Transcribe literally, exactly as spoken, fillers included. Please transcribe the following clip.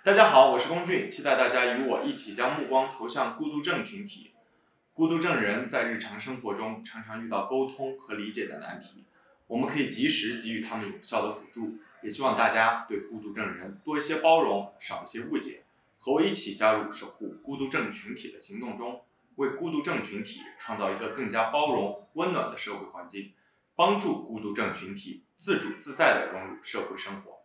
大家好，我是龚俊，期待大家与我一起将目光投向孤独症群体。孤独症人在日常生活中常常遇到沟通和理解的难题，我们可以及时给予他们有效的辅助，也希望大家对孤独症人多一些包容，少一些误解，和我一起加入守护孤独症群体的行动中，为孤独症群体创造一个更加包容、温暖的社会环境，帮助孤独症群体自主自在地融入社会生活。